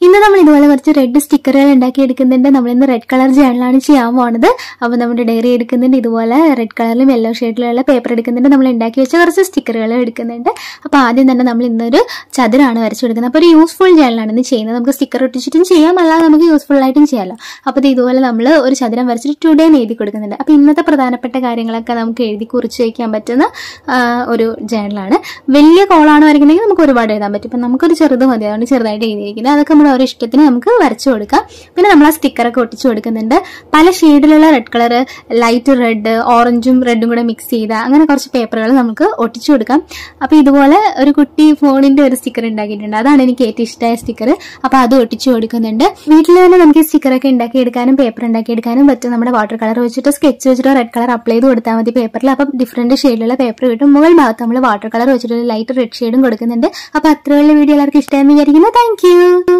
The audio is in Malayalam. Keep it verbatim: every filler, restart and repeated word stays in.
ഇന്ന് നമ്മൾ ഇതുപോലെ കുറച്ച് റെഡ് സ്റ്റിക്കറുകൾ ഉണ്ടാക്കി എടുക്കുന്നുണ്ട്. നമ്മൾ ഇന്ന് റെഡ് കളർ ജേണലാണ് ചെയ്യാൻ പോകുന്നത്. അപ്പോൾ നമ്മുടെ ഡയറി എടുക്കുന്നുണ്ട്, ഇതുപോലെ റെഡ് കളറിലും യെല്ലോ ഷെയ്ഡിലുള്ള പേപ്പർ എടുക്കുന്നുണ്ട്, നമ്മൾ ഉണ്ടാക്കി വെച്ച കുറച്ച് സ്റ്റിക്കറുകൾ എടുക്കുന്നുണ്ട്. അപ്പോൾ ആദ്യം തന്നെ നമ്മൾ ഇന്നൊരു ചതുരാണ് വരച്ചു കൊടുക്കുന്നത്. അപ്പോൾ ഒരു യൂസ്ഫുൾ ജേണലാണ് ഇന്ന് ചെയ്യുന്നത്. നമുക്ക് സ്റ്റിക്കർ ഒട്ടിച്ചിട്ടും ചെയ്യാം, അല്ലാതെ നമുക്ക് യൂസ്ഫുൾ ആയിട്ടും ചെയ്യാമല്ലോ. അപ്പോൾ ഇതുപോലെ നമ്മൾ ഒരു ചതുരം വരച്ചിട്ട് ടുഡേ എന്ന് എഴുതി കൊടുക്കുന്നുണ്ട്. അപ്പോൾ ഇന്നത്തെ പ്രധാനപ്പെട്ട കാര്യങ്ങളൊക്കെ നമുക്ക് എഴുതി കുറിച്ച് വയ്ക്കാൻ പറ്റുന്ന ഒരു ജേണലാണ്. വലിയ കോളാണ് വരയ്ക്കണമെങ്കിൽ നമുക്ക് ഒരുപാട് എഴുതാൻ പറ്റും. ഇപ്പം നമുക്കൊരു ചെറുത് മതി, അതുകൊണ്ട് ചെറുതായിട്ട് എഴുതിയിരിക്കുന്നത്. അതൊക്കെ നമ്മുടെ ഓരോ ഇഷ്ടത്തിന് നമുക്ക് വരച്ചു കൊടുക്കാം. പിന്നെ നമ്മൾ ആ സ്റ്റിക്കറൊക്കെ ഒട്ടിച്ചു കൊടുക്കുന്നുണ്ട്. പല ഷെയ്ഡിലുള്ള റെഡ് കളർ, ലൈറ്റ് റെഡ്, ഓറഞ്ചും റെഡും കൂടെ മിക്സ് ചെയ്ത അങ്ങനെ കുറച്ച് പേപ്പറുകൾ നമുക്ക് ഒട്ടിച്ചു കൊടുക്കാം. അപ്പോൾ ഇതുപോലെ ഒരു കുട്ടി ഫോണിന്റെ ഒരു സ്റ്റിക്കർ ഉണ്ടാക്കിയിട്ടുണ്ട്. അതാണ് എനിക്ക് ഏറ്റവും ഇഷ്ടമായ സ്റ്റിക്കർ. അപ്പോൾ അത് ഒട്ടിച്ചു കൊടുക്കുന്നുണ്ട്. വീട്ടിൽ തന്നെ നമുക്ക് സ്റ്റിക്കറൊക്കെ ഉണ്ടാക്കിയെടുക്കാനും പേപ്പർ ഉണ്ടാക്കിയെടുക്കാനും പറ്റും. നമ്മുടെ വാട്ടർ കളർ വെച്ചിട്ട് സ്കെച്ച് വെച്ചിട്ടോ റെഡ് കളർ അപ്ലൈ ചെയ്ത് കൊടുത്താൽ മതി പേപ്പറിൽ. അപ്പം ഡിഫറെന്റ് ഷെയ്ഡിലുള്ള പേപ്പർ കിട്ടും. മുകൾ ഭാഗത്ത് നമ്മൾ വാട്ടർ കളർ വെച്ചിട്ട് ലൈറ്റ് റെഡ് ഷെയ്ഡും കൊടുക്കുന്നുണ്ട്. അപ്പോൾ അത്രയുള്ള വീഡിയോ എല്ലാവർക്കും ഇഷ്ടമായെന്ന് വിചാരിക്കുന്നു. Thank U.